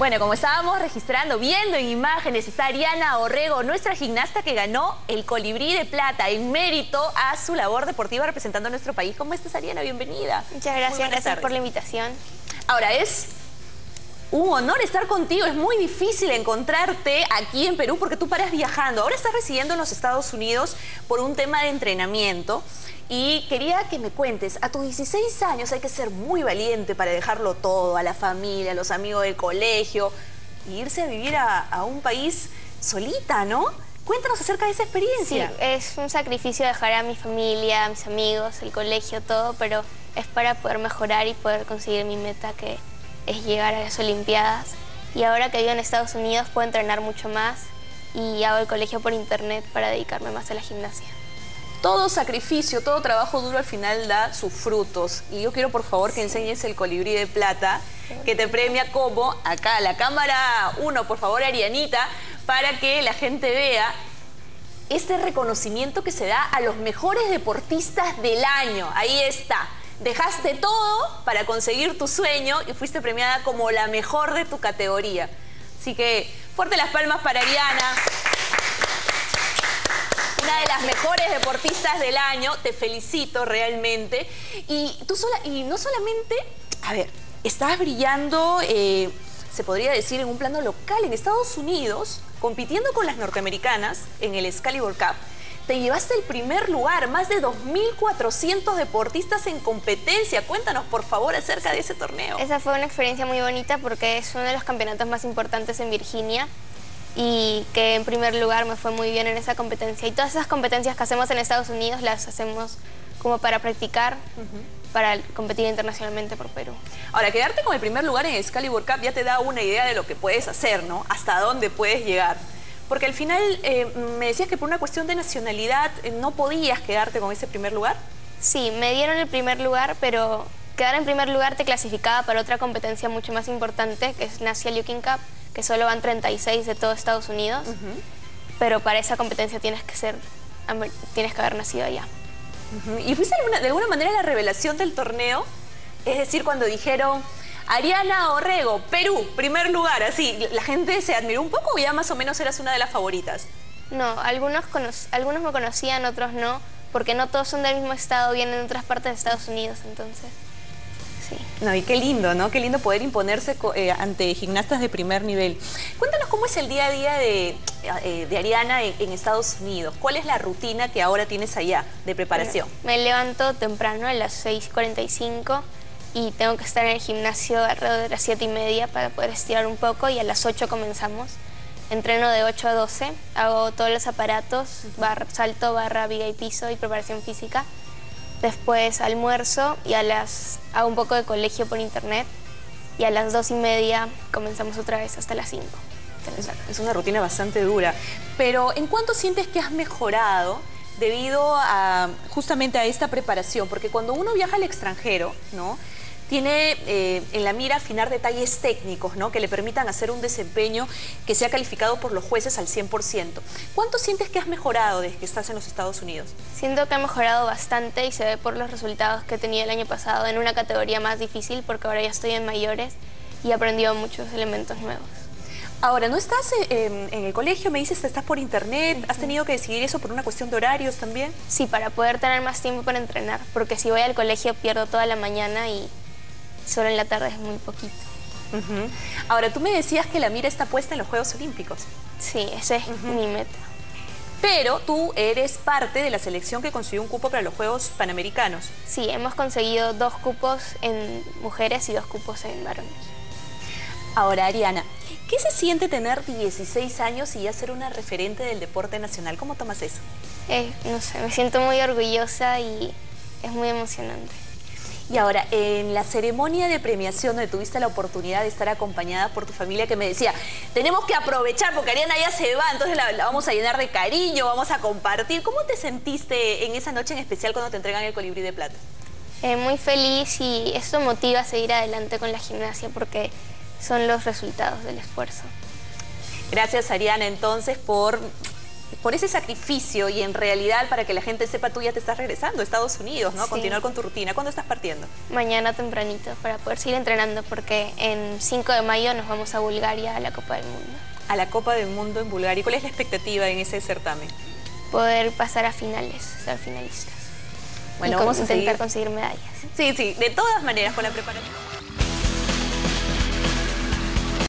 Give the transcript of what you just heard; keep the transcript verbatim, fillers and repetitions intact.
Bueno, como estábamos registrando, viendo en imágenes, está Ariana Orrego, nuestra gimnasta que ganó el Colibrí de Plata en mérito a su labor deportiva representando a nuestro país. ¿Cómo estás, Ariana? Bienvenida. Muchas gracias, gracias por la invitación. Ahora, es un honor estar contigo. Es muy difícil encontrarte aquí en Perú porque tú paras viajando. Ahora estás residiendo en los Estados Unidos por un tema de entrenamiento. Y quería que me cuentes, a tus dieciséis años hay que ser muy valiente para dejarlo todo, a la familia, a los amigos del colegio, e irse a vivir a, a un país solita, ¿no? Cuéntanos acerca de esa experiencia. Sí, es un sacrificio dejar a mi familia, a mis amigos, el colegio, todo, pero es para poder mejorar y poder conseguir mi meta, que es llegar a las Olimpiadas. Y ahora que vivo en Estados Unidos puedo entrenar mucho más y hago el colegio por internet para dedicarme más a la gimnasia. Todo sacrificio, todo trabajo duro al final da sus frutos. Y yo quiero, por favor, que enseñes el Colibrí de Plata, que te premia como, acá, la cámara uno, por favor, Arianita, para que la gente vea este reconocimiento que se da a los mejores deportistas del año. Ahí está. Dejaste todo para conseguir tu sueño y fuiste premiada como la mejor de tu categoría. Así que, fuerte las palmas para Ariana. Una de las mejores deportistas del año, te felicito realmente. Y tú sola, y no solamente, a ver, estabas brillando, eh, se podría decir, en un plano local, en Estados Unidos, compitiendo con las norteamericanas en el Excalibur Cup. Te llevaste el primer lugar, más de dos mil cuatrocientos deportistas en competencia. Cuéntanos, por favor, acerca de ese torneo. Esa fue una experiencia muy bonita porque es uno de los campeonatos más importantes en Virginia. Y que en primer lugar me fue muy bien en esa competencia. Y todas esas competencias que hacemos en Estados Unidos las hacemos como para practicar, uh-huh. para competir internacionalmente por Perú. Ahora, quedarte con el primer lugar en el Excalibur Cup ya te da una idea de lo que puedes hacer, ¿no? Hasta dónde puedes llegar. Porque al final eh, me decías que por una cuestión de nacionalidad eh, no podías quedarte con ese primer lugar. Sí, me dieron el primer lugar, pero quedar en primer lugar te clasificaba para otra competencia mucho más importante, que es National Youth Cup, que solo van treinta y seis de todo Estados Unidos, uh-huh. pero para esa competencia tienes que ser, tienes que haber nacido allá. Uh-huh. ¿Y fuiste alguna, de alguna manera la revelación del torneo? Es decir, cuando dijeron, Ariana Orrego, Perú, primer lugar, así, ¿la gente se admiró un poco o ya más o menos eras una de las favoritas? No, algunos, algunos me conocían, otros no, porque no todos son del mismo estado, vienen de otras partes de Estados Unidos, entonces... Sí. No, y qué lindo, ¿no? Qué lindo poder imponerse eh, ante gimnastas de primer nivel. Cuéntanos cómo es el día a día de, eh, de Ariana en, en Estados Unidos. ¿Cuál es la rutina que ahora tienes allá de preparación? Bueno, me levanto temprano a las seis cuarenta y cinco y tengo que estar en el gimnasio alrededor de las siete y media para poder estirar un poco y a las ocho comenzamos. Entreno de ocho a doce, hago todos los aparatos, bar, salto, barra, viga y piso y preparación física. Después almuerzo y a las hago un poco de colegio por internet y a las dos y media comenzamos otra vez hasta las cinco. Es, es una rutina bastante dura. Pero ¿en cuánto sientes que has mejorado debido a justamente a esta preparación? Porque cuando uno viaja al extranjero, ¿no?, tiene eh, en la mira afinar detalles técnicos, ¿no?, que le permitan hacer un desempeño que sea calificado por los jueces al cien por ciento. ¿Cuánto sientes que has mejorado desde que estás en los Estados Unidos? Siento que he mejorado bastante y se ve por los resultados que he tenido el año pasado en una categoría más difícil porque ahora ya estoy en mayores y he aprendido muchos elementos nuevos. Ahora, ¿no estás en, en el colegio? Me dices que estás por internet. ¿Has tenido que decidir eso por una cuestión de horarios también? Sí, para poder tener más tiempo para entrenar, porque si voy al colegio pierdo toda la mañana y solo en la tarde es muy poquito. Uh-huh. Ahora, tú me decías que la mira está puesta en los Juegos Olímpicos. Sí, esa es uh-huh. mi meta. Pero tú eres parte de la selección que consiguió un cupo para los Juegos Panamericanos. Sí, hemos conseguido dos cupos en mujeres y dos cupos en varones. Ahora, Ariana, ¿qué se siente tener dieciséis años y ya ser una referente del deporte nacional? ¿Cómo tomas eso? Eh, no sé, me siento muy orgullosa y es muy emocionante. Y ahora, en la ceremonia de premiación donde tuviste la oportunidad de estar acompañada por tu familia que me decía, tenemos que aprovechar porque Ariana ya se va, entonces la, la vamos a llenar de cariño, vamos a compartir. ¿Cómo te sentiste en esa noche en especial cuando te entregan el Colibrí de Plata? Eh, muy feliz y eso motiva a seguir adelante con la gimnasia porque son los resultados del esfuerzo. Gracias, Ariana, entonces, por por ese sacrificio y en realidad para que la gente sepa, tú ya te estás regresando a Estados Unidos, ¿no? Sí. Continuar con tu rutina. ¿Cuándo estás partiendo? Mañana tempranito para poder seguir entrenando porque en cinco de mayo nos vamos a Bulgaria a la Copa del Mundo. A la Copa del Mundo en Bulgaria. ¿Cuál es la expectativa en ese certamen? Poder pasar a finales, ser finalistas. Bueno, y vamos a intentar seguir. conseguir medallas. Sí, sí, de todas maneras con la preparación.